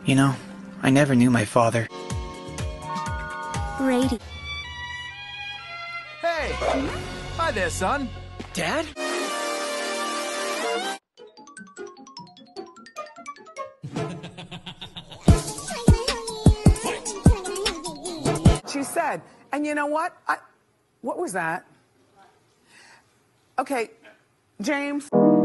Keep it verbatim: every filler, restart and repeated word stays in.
You know, I never knew my father. Brady. Hey! Hi there, son. Dad? She said, and you know what? I, what was that? Okay, James.